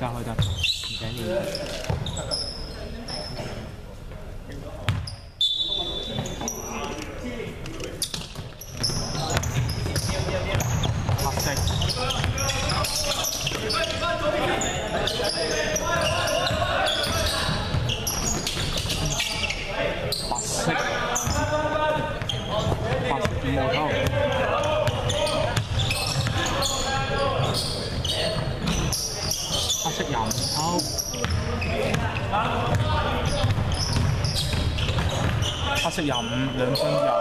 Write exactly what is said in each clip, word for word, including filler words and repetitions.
家開得，唔緊要。黑色。白色。白五毛頭。 黑色廿五抽，黑色廿五兩分入，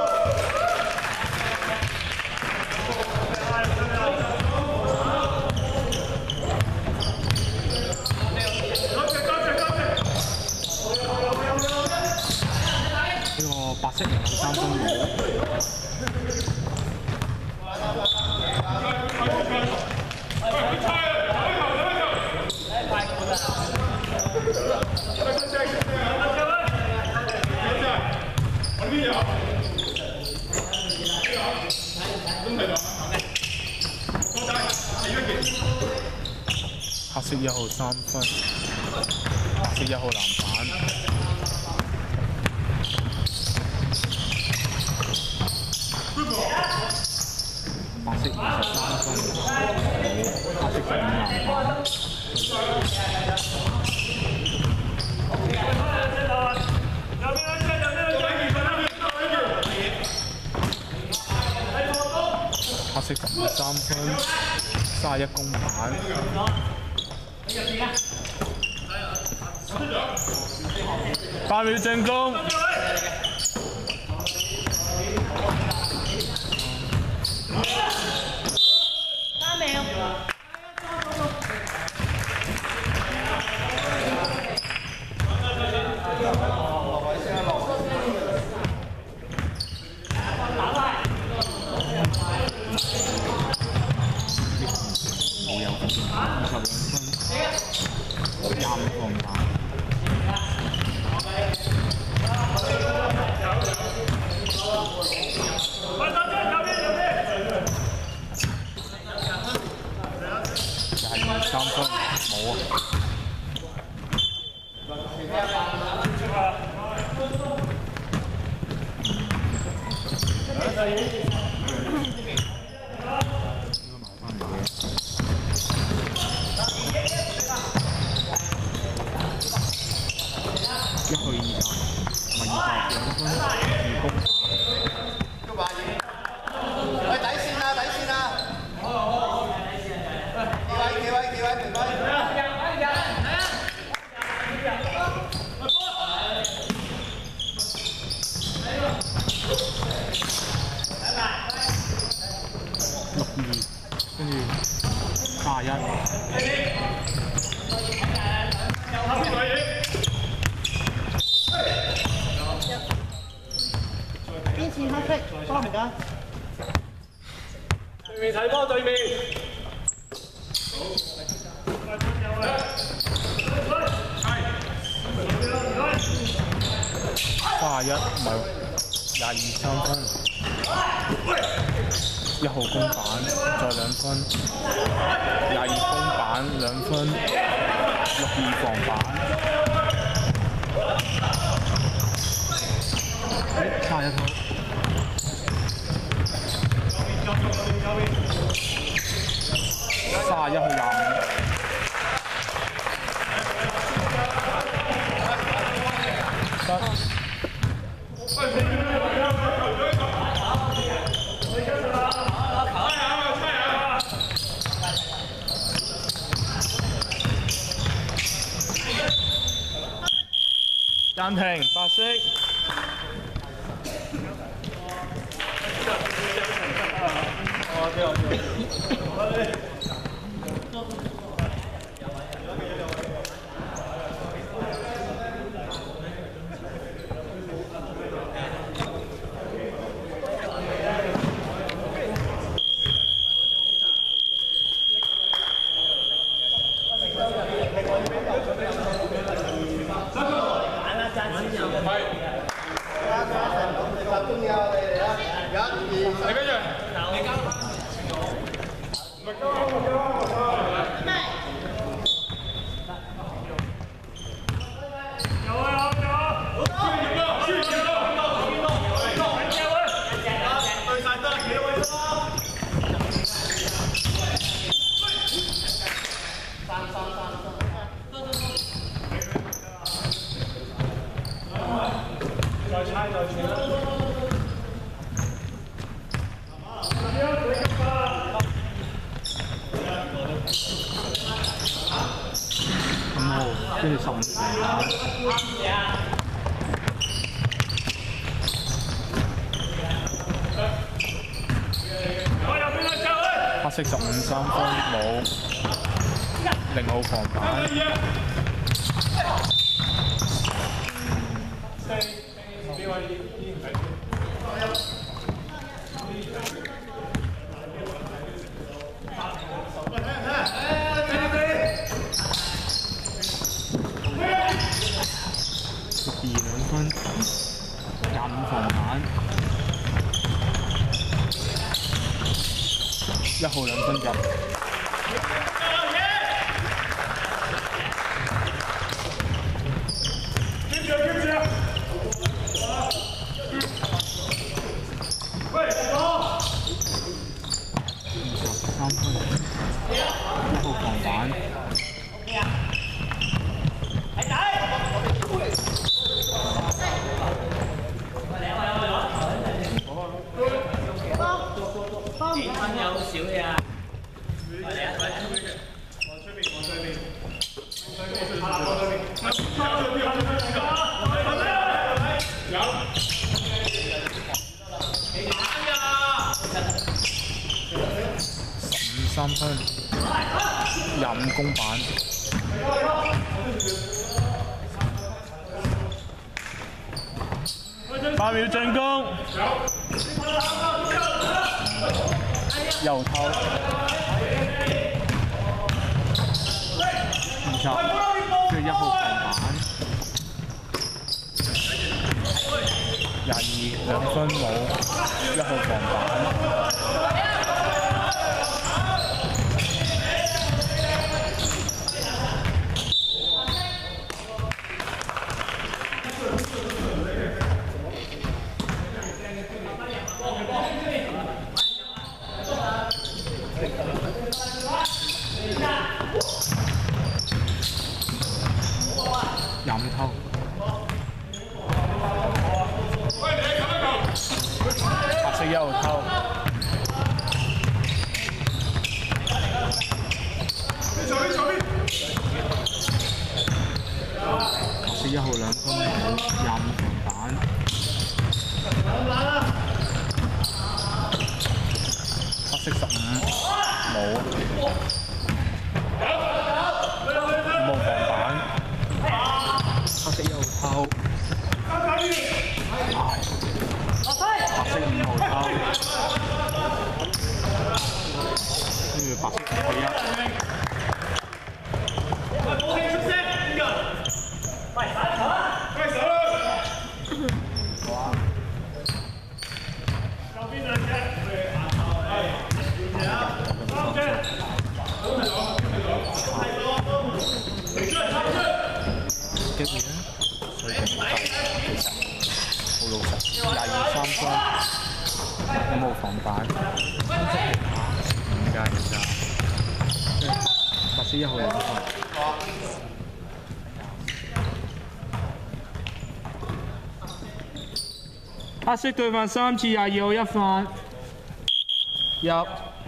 呢個白色有三分五。 黑色一號三分，黑色一號籃板，白色二十三分，黑色十五籃板。 黑色十五三分，三十一公板。八秒進攻。三秒。冇有二十兩分，廿五防板。廿二三分，冇啊！一去二十，唔係二十兩分，二公板。喂，底線啊，底線啊！幾位？幾位？幾位？平位？六二，跟住三十一。 邊線黑色，幫唔該。對面睇波，對面。三十一，唔係廿二三分。一號公板，再兩分。廿二公板兩分，六二防板。 三十一套，三十一去廿五，暫停，白色。 你跟住，你交。 跟住十五防板。黑色十五三分冇，零號防板。十二兩分，廿五防板，一號兩分入。三分，一號防板。 幾分有少嘢啊？嚟啊！往出邊，往出邊。 十五三分，廿五公板。八秒進攻。右偷，唔錯，跟住一號防板，廿二兩分冇，一號防板。廿五偷，白色一號偷，白色一號兩分冇，廿五防板，黑色十五冇，五號防板。黑色一號偷，白色五號偷，跟住白色五比一。武器出聲，邊個？喂，打球啊！快手！好啊。右邊兩隻，係下頭係，兩隻啊，三隻。好係講，係講，嚟出嚟，插出。跟住咧，水平大，其實好老實，廿二三分，五號防板，五加二加，白色一號兩分。黑色對犯三次，廿二號一犯，入。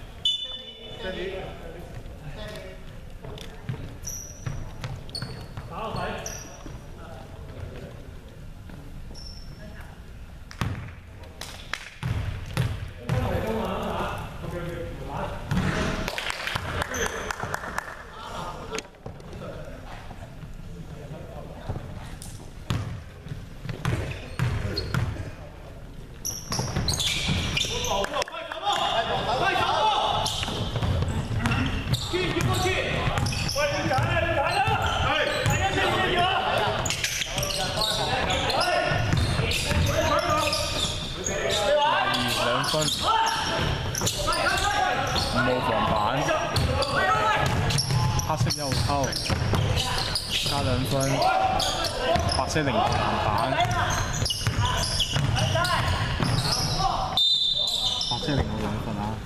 分，五號防板，黑色一號偷，加兩分，白色零防板，白色零號兩分啊！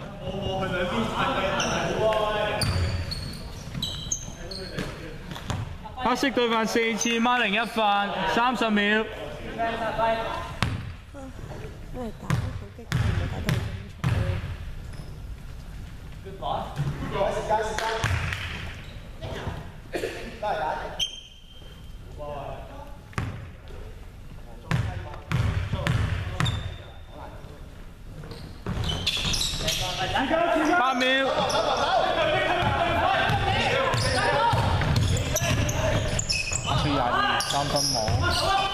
黑色對犯四次，孖零一犯，三十秒。 因為打得好激烈，打得好精彩。Good ball. Good ball. 時間時間。得嚟打。 三分冇。